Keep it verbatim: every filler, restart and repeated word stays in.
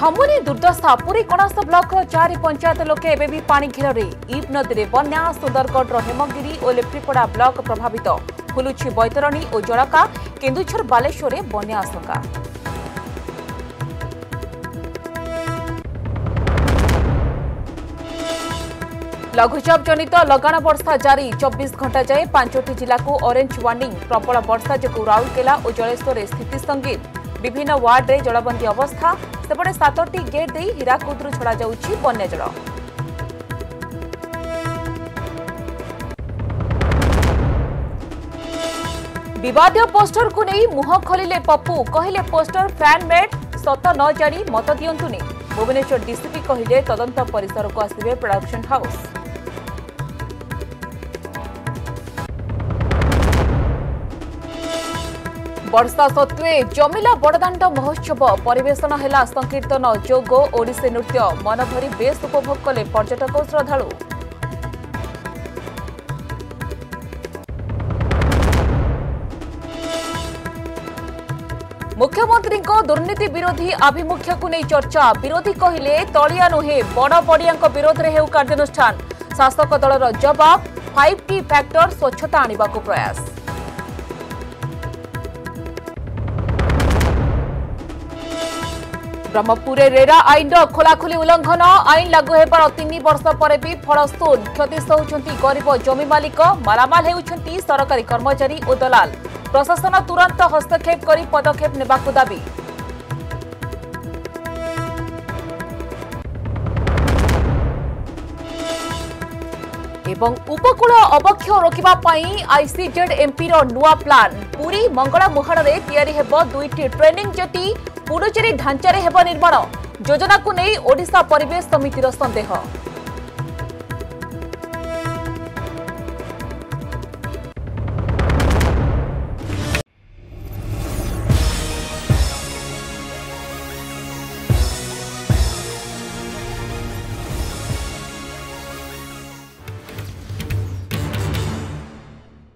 छमुनी दुर्दशा पुरी कणास ब्लॉक चारि पंचायत लोके एबे भी पानी घेर इब नदी में बन्या सुंदरगढ़ हेमगिरी और लेफ्रीपड़ा ब्लॉक प्रभावित फुलुछि बैतरणी और जड़का केन्दुझर बालेश्वर में बन्या आशंका। लघुचाप जनित लगाण वर्षा जारी चौबीस घंटा जाए पांचटी जिला को ऑरेंज वार्निंग प्रबल वर्षा जो राउरकेला और जलेश्वर स्थिति संगीन विभिन्न वार्ड में जलबंदी अवस्था सेपटे सातटी गेट दे हीराकुदरू छड़ा जाउछि बन्या जल। विवादीय पोस्टर को नहीं मुह खोलिले पप्पू कहले पोस्टर फैन मेड सत न जानी मत दियंतुनी। भुवनेश्वर डीसीपी कहले तदंत परिसर को आसिबे प्रोडक्शन हाउस। वर्षा सत्वे जमिला बड़दाण्ड महोत्सव परिवेषण है संकीर्तन जोग ओडिसी नृत्य मन भरी बेस उपभोग कले पर्यटक और श्रद्धालु। मुख्यमंत्री दुर्नीति विरोधी आभिमुख्य को नहीं चर्चा विरोधी कहले तलिया नुहे बड़ बड़िया विरोध में हेउ कार्यानुष्ठान शासक दलर जवाब फाइव टी फैक्टर स्वच्छता आने को प्रयास। ब्रह्मपुर रेरा आईन खोलाखोली उल्लंघन आईन लागू होबार तीन वर्ष पर भी फलस्तून क्षति सहउछंती गरीब जमी मालिक मालामाल हेउछंती सरकारी कर्मचारी और दलाल प्रशासन तुरंत हस्तक्षेप करी पदक्षेप नेबाकु दाबी। एवं उपकूल अवक्षय रोकिबा पई आईसीजेड एमपी रो नुआ प्लान पूरी मंगला मुहाड़ रे तैयारी हेबो दुईटी ट्रेनिंग जेटी पुडुचेरी ढांचारे हेबो निर्माण योजना को नहीं ओडिशा परिवेश समितिर संदेह।